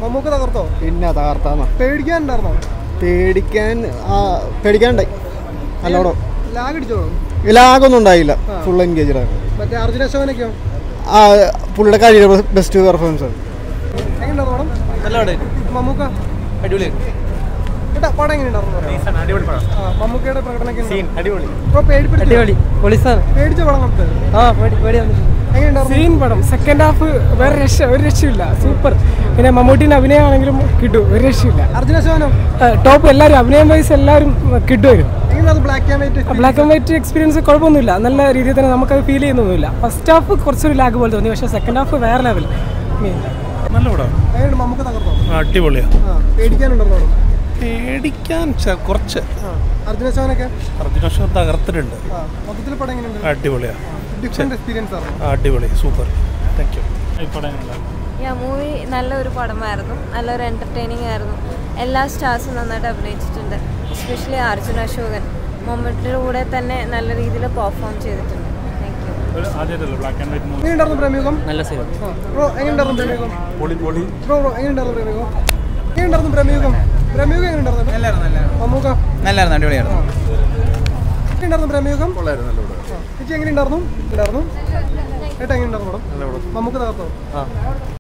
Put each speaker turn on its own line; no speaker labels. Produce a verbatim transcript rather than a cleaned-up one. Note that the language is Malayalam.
മമ്മൂക്ക തകർത്തോ?
പിന്നെ തകർത്താന്നോ.
പേടിക്കാനുണ്ടായിരുന്നോ?
പേടിക്കാൻ പേടിക്കാണ്ടായി നല്ലോണം.
ലാഗ് അടിച്ചോ?
ലാഗൊന്നും ഉണ്ടായില്ല, ഫുൾ എൻഗേജ്ഡ് ആണ്.
മറ്റേ അർജുന അശോകനൊക്കെയോ?
ആ പുള്ളിയുടെ കഴിയുടെ ബെസ്റ്റ് പെർഫോമൻസ് ആണ്.
മമ്മൂക്ക
അടിപൊളി
പടം എങ്ങനെയുണ്ടായിരുന്നു? മമ്മൂക്കയുടെ പ്രകടനം പേടിച്ച പടം
സീൻ പടം. സെക്കൻഡ് ഹാഫ് വേറെ രക്ഷ ഒരു രക്ഷയില്ല, സൂപ്പർ. പിന്നെ മമ്മൂട്ടിന്റെ അഭിനയമാണെങ്കിലും കിട്ടും, ഒരു രക്ഷയില്ല.
അർജുന അശോകനോ?
ടോപ്പ്. എല്ലാവരും അഭിനയം വൈസ് എല്ലാവരും കിട്ടുവരും.
Black and white
black and white experience കുഴപ്പമൊന്നുമില്ല, നല്ല രീതിയിൽ തന്നെ നമുക്കത് ഫീൽ ചെയ്യുന്നൊന്നുമില്ല. ഫസ്റ്റ് ഹാഫ് കുറച്ചൊരു ലാഗ് പോലെ തോന്നി, പക്ഷേ സെക്കൻഡ് ഹാഫ് വേറെ ലെവൽ.
നല്ല പടം.
മമ്മൂക്ക തകർത്തോ?
അടിപൊളിയാ.
പേടിക്കാനുണ്ടോ?
പേടിക്കാൻ കുറച്ച്.
അർജുന അശോകനൊക്കെ?
അർജുന അശോകൻ തകർത്തിട്ടുണ്ട്.
മൊത്തത്തിൽ പടം എങ്ങനെയുണ്ട്?
അടിപൊളിയാ.
ഡിഫറെന്റ് എക്സ്പീരിയൻസ് ആണ്.
അടിപൊളി, സൂപ്പർ. Thank you.
മൂവി നല്ലൊരു പടമായിരുന്നു, നല്ലൊരു എൻ്റർടൈനിങ് ആയിരുന്നു. എല്ലാ സ്റ്റാർസും നന്നായിട്ട് അഭിനയിച്ചിട്ടുണ്ട്. എസ്പെഷ്യലി അർജുന അശോകൻ മമ്മൂട്ടിയുടെ കൂടെ തന്നെ നല്ല രീതിയിൽ പെർഫോം ചെയ്തിട്ടുണ്ട്.
എങ്ങനെയുണ്ടായിരുന്നു പ്രമേയുഗം?
നല്ല സിനിമ.
ബ്രോ എങ്ങനെയുണ്ടായിരുന്നു പ്രമേയുഗം? ബ്രോ ബ്രോ എങ്ങനെയുണ്ടായിരുന്നു പ്രമേയുഗം? എങ്ങനെയുണ്ടായിരുന്നു പ്രമേയുഗം? പ്രമേയുഗം എങ്ങനെയുണ്ടായിരുന്നു? മമ്മൂക്ക
നല്ലായിരുന്നു, അടിപൊളിയായിരുന്നു.
എങ്ങനെയുണ്ടായിരുന്നു പ്രമേയുഗം? ചേച്ചി എങ്ങനെയുണ്ടായിരുന്നു? ഉണ്ടായിരുന്നു ഏട്ടാ എങ്ങനെയുണ്ടായിരുന്നു പടം? മമ്മൂക്ക തകർത്തോ?